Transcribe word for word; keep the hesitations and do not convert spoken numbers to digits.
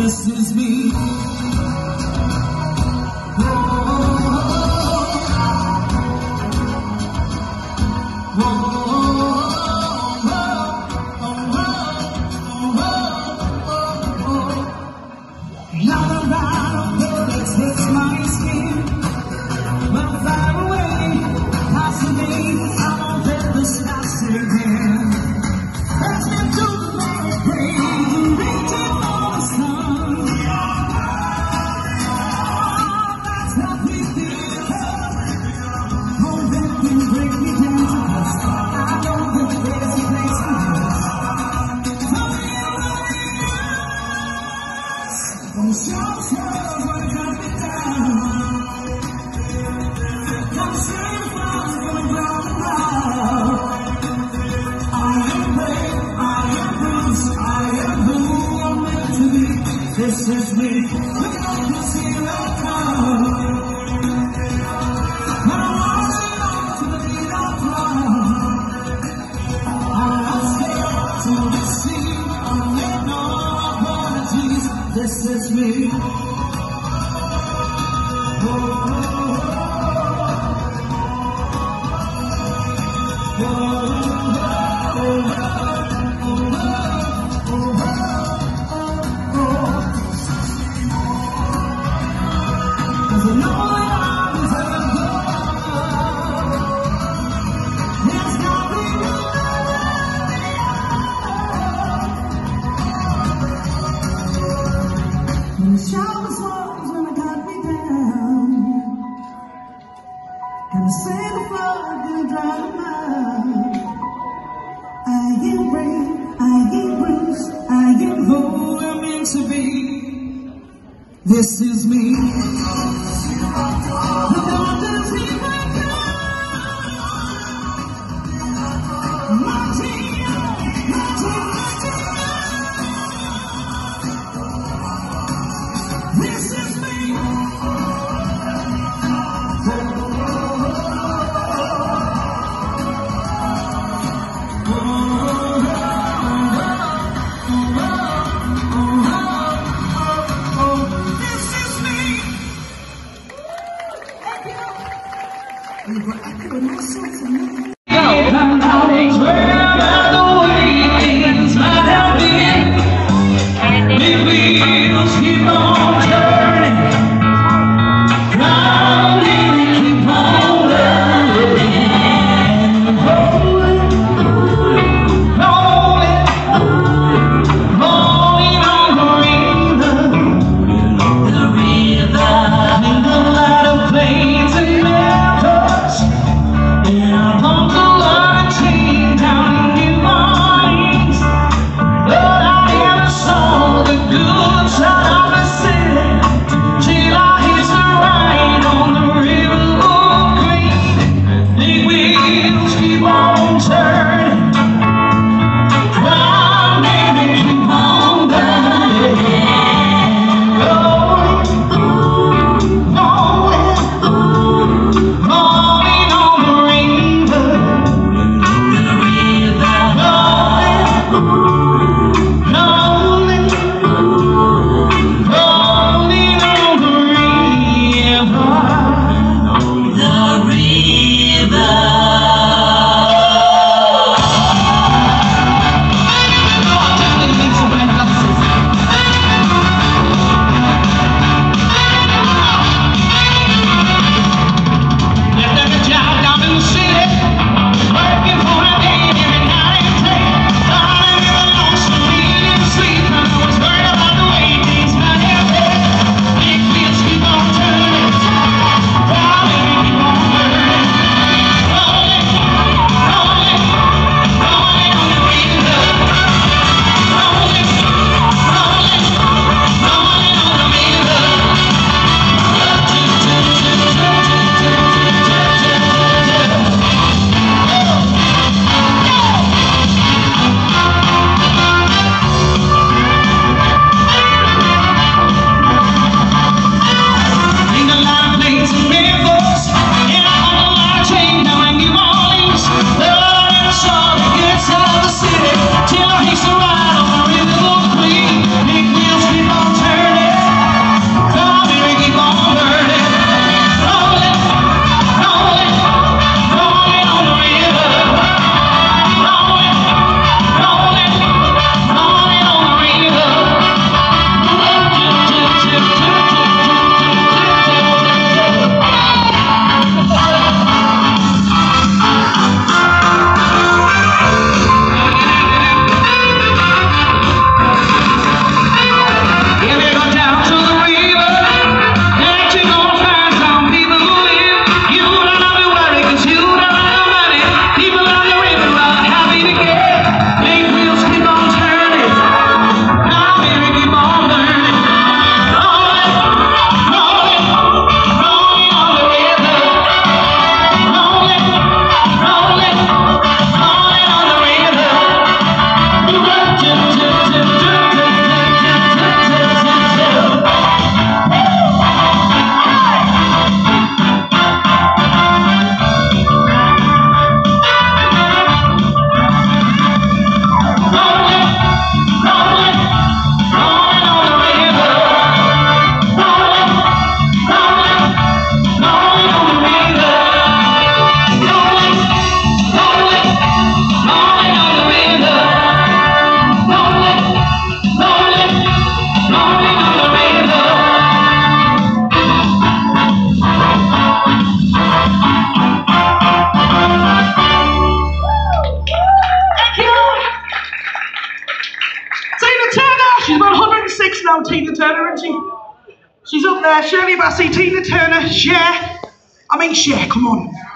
This is me. This is me. Look at this here I come. When I'm walking on to the beat of love, I'm scared to receive only no apologies. This is me. Oh, oh, oh, oh, oh, oh. And the same flood will dry them out. I get brave, I get bruised, I get who I'm meant to be. This is me. The doctors keep my gun. My team, my team, my team. This is me. She's about one hundred and six now, Tina Turner, isn't she? She's up there. Shirley Bassey, Tina Turner, Cher. I mean, Cher, come on.